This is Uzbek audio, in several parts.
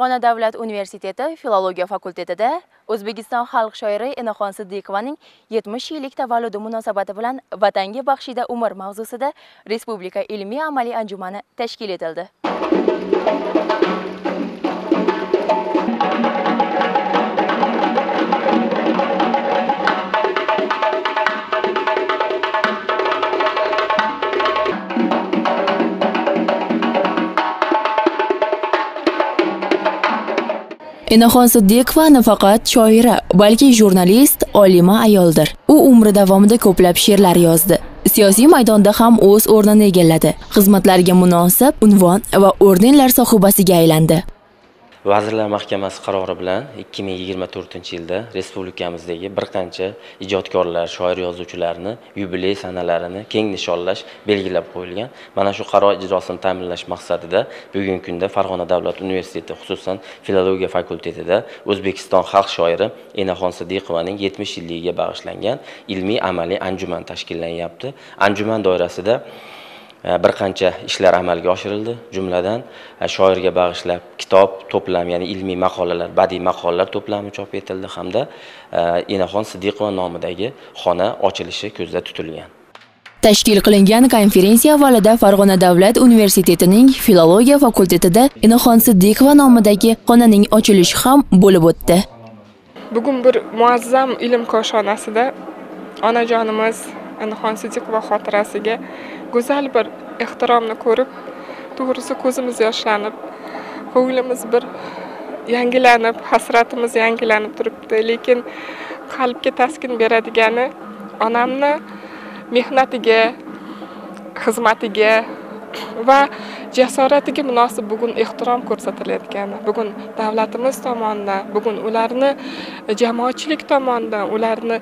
Farg'ona davlat universiteti filologiya fakultetida O'zbekiston xalq shoiri Enaxon Siddiqovaning 70 yillik tavalludi munosabati bilan Vatanga baxshida umr mavzusida Respublika ilmiy-amaliy anjumani tashkil etildi. Enaxon Siddiqova nafaqat shoira, balki jurnalist, olima ayoldir. U umri davomida ko'plab she'rlar yozdi. Siyosiy maydonda ham o'z o'rnini egalladi. Xizmatlariga munosib unvon va ordenlar sohibasiga aylandi. Vazirlar Mahkamasi qarori bilan 2024-yilda respublikamizdagi bir qancha ijodkorlar, shoir yozuvchilarni yubiley sanalarini keng nishonlash belgilab qo'yilgan. Mana shu qaror ijrosini ta'minlash maqsadida bugungi kunda Farg'ona davlat universiteti, xususan filologiya fakultetida O'zbekiston xalq shoiri Enaxon Siddiqovaning 70 yilligiga bag'ishlangan ilmiy-amaliy anjuman tashkillanyapti. Anjuman doirasida bir qancha ishlar amalga oshirildi. Jumladan shoirga bag'ishlab kitob to'plam, ya'ni ilmiy maqolalar, badiiy maqolalar to'plami chop etildi hamda Enaxon Siddiqova nomidagi xona ochilishi ko'zda tutilgan. Tashkil qilingan konferensiya avvalida Farg'ona davlat universitetining filologiya fakultetida Enaxon Siddiqova nomidagi xonaning ochilishi ham bo'lib o'tdi. Bugun bir muazzam ilm koshonasida onajonimiz Enaxon Siddiqova xotirasiga go'zal bir ehtiromni ko'rib, to'g'risi ko'zimiz yoshlanib, ko'nglimiz bir yangilanib, hasratimiz yangilanib turibdi. Lekin qalbga taskin beradigani onamni mehnatiga, xizmatiga va jasoratiga munosib bugun ehtirom ko'rsatilayotgani, bugun davlatimiz tomonidan, bugun ularni jamoatchilik tomonidan, ularni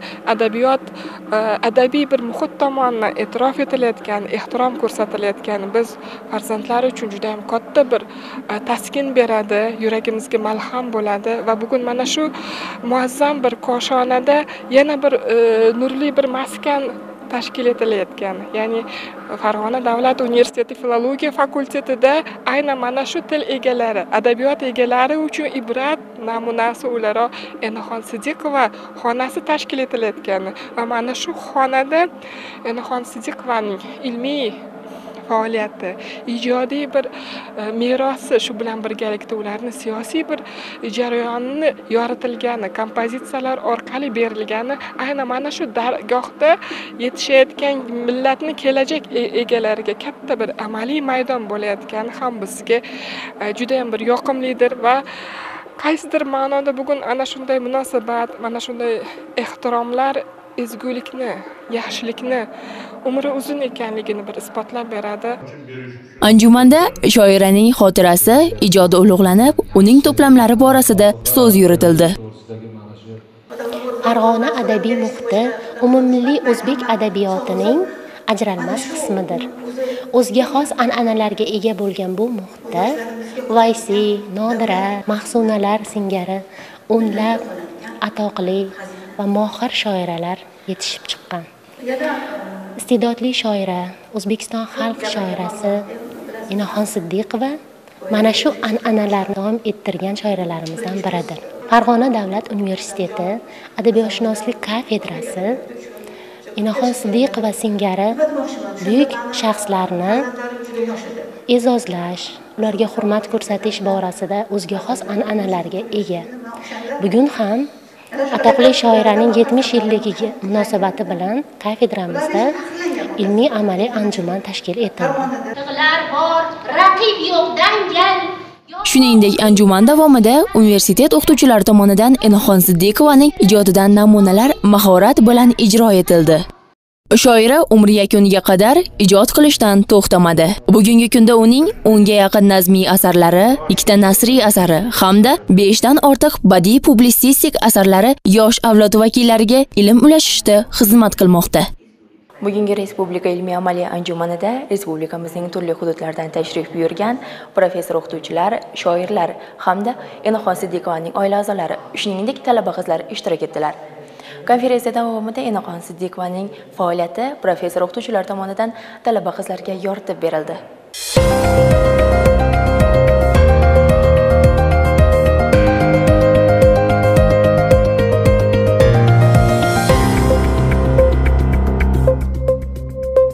adabiy bir muhit tomonidan e'tirof etilayotgani, ehtirom ko'rsatilayotgani biz farzandlar uchun juda ham katta bir taskin beradi, yuragimizga malham bo'ladi va bugun mana shu muazzam bir koshonada yana bir nurli bir maskan tashkil etilayotgan. Ya'ni Farg'ona davlat universiteti filologiya fakultetida aynan mana shu til egalari, adabiyot egalari uchun ibrat namunasi o'laroq Enaxon Siddiqova xonasi tashkil etilayotgan va mana shu xonada Enaxon Siddiqovaning ilmiy faoliyati, ijodiy bir merosi, shu bilan birgalikda ularni siyosiy bir jarayonni yoritilgani, kompozitsiyalar orqali berilgani aynan mana shu dargohda yetishayotgan millatni kelajak egalariga katta bir amaliy maydon bo'layotgani ham bizga juda ham bir yoqimlidir va qaysidir ma'noda bugun ana shunday munosabat, mana shunday ehtiromlar ezgulikni, yaxshilikni, umri uzun ekanligini bir isbotlab beradi. Anjumanda shoiraning xotirasi, ijodi ulug'lanib, uning to'plamlari borasida so'z yuritildi. Farg'ona adabiy muhiti umummilliy o'zbek adabiyotining ajralmas qismidir. O'ziga xos an'analarga ega bo'lgan bu muhitda Vaysi, Nodira, Mahsunalar singari o'nlab atoqli va mohir shoiralar yetishib chiqqan. Iste'dodli shoira, O'zbekiston xalq shoirasi Enaxon Siddiqova mana shu an'analarni davom ettirgan shoiralarimizdan biridir. Farg'ona davlat universiteti adabiyotshunoslik kafedrasi Enaxon Siddiqova singari buyuk shaxslarni e'zozlash, ularga hurmat ko'rsatish borasida o'ziga xos an'analarga ega. Bugun ham atoqli shoiraning 70 yilligiga munosabati bilan kafedramizda ilmiy-amaliy anjuman tashkil etildi. Raqib yo'qdan gal. Shuningdek, anjuman davomida universitet o'qituvchilari tomonidan Enaxon Siddiqovaning ijodidan namunalar mahorat bilan ijro etildi. Shoira umri yakuniga qadar ijod qilishdan to'xtamadi. Bugungi kunda uning 10 ga yaqin nazmiy asarlari, 2 ta nasriy asari hamda 5 dan ortiq badiiy publitsistik asarlari yosh avlod vakillariga ilm ulashishda xizmat qilmoqda. Bugungi Respublika ilmiy-amaliy anjumanida respublikamizning turli hududlaridan tashrif buyurgan professor o'qituvchilar, shoirlar hamda Enaxon Siddiqovaning oila a'zolari, shuningdek talaba qizlar ishtirok etdilar. Konferensiya davomida Enaxon Siddiqovaning faoliyati professor o'qituvchilar tomonidan talaba qizlarga yoritib berildi.